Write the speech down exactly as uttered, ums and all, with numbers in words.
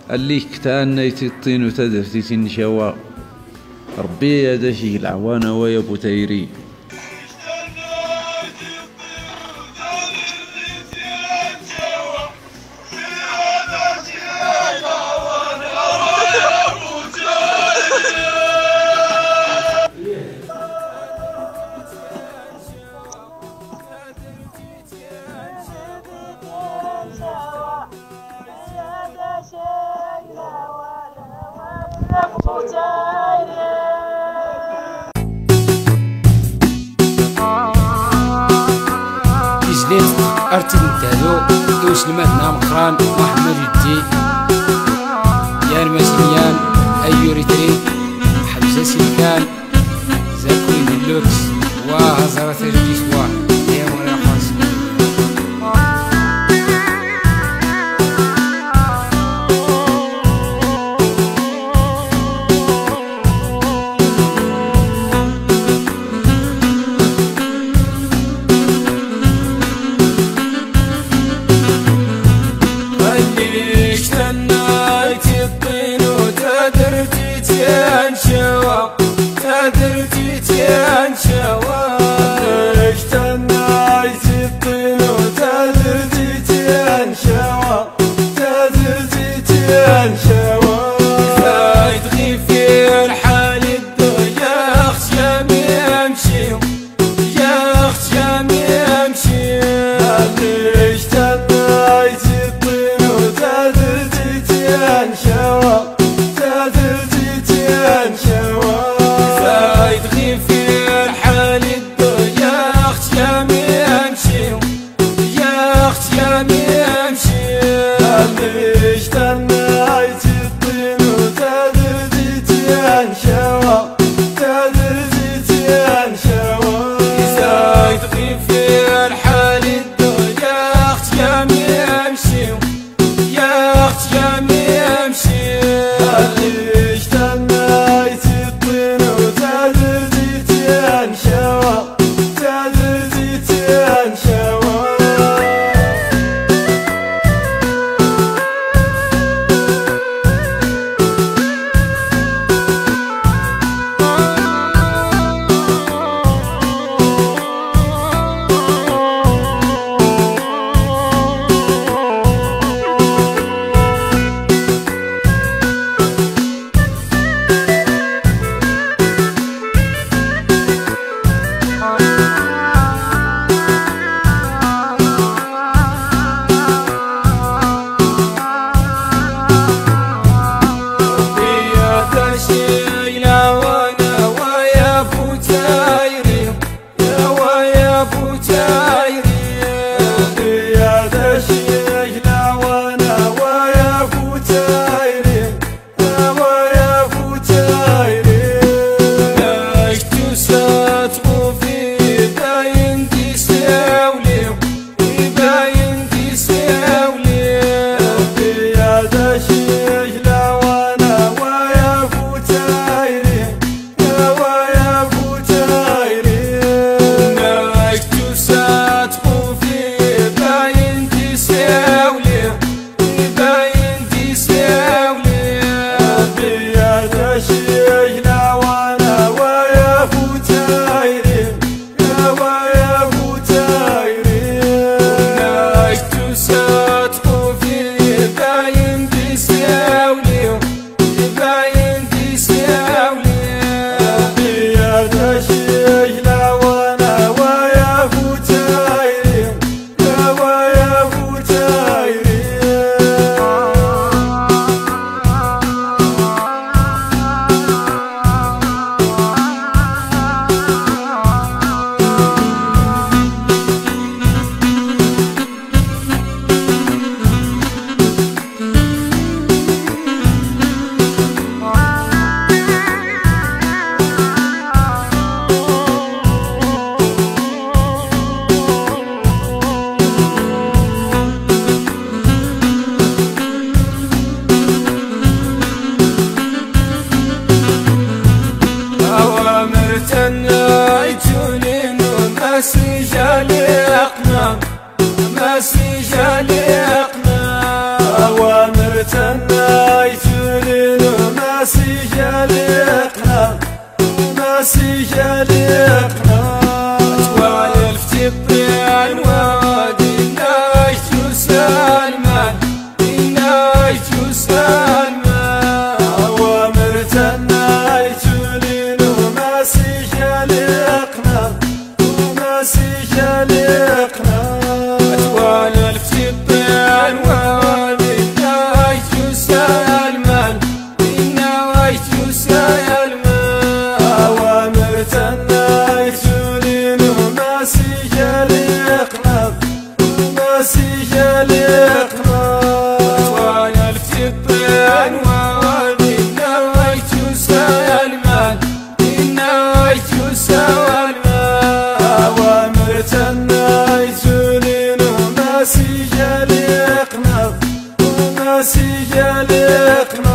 اللي كتان يتطين وتدرتي تنشوا ربي يا دشي العوانة ويا بوتيري جليت ارتد نتهدو دوش المدنة مقران محمد الدين يا المسيان ايو ريتري حبسة سلكان زاكوي باللوكس وهزرة الجيش واحد يا مولا خاص تدرتي تيان شوا اجتنايت الطين وتدرتي تيان شوا تدرتي تيان شوا زايد غير حال الدنيا اخت يامي امشي يا اخت يامي امشي اجتنايت الطين وتدرتي سلمان أوامر تنايت لين وماسك لقنا وماسك لقنا أتوالى الفتبان وامن نايت سلمان نايت سلمان أوامر تنايت لين وماسك لقنا وماسك لقنا أتوالى الفتبان وامن نايت سلمان نايت سلمان أوامر تنايت لين وماسك لقنا وماسك لقنا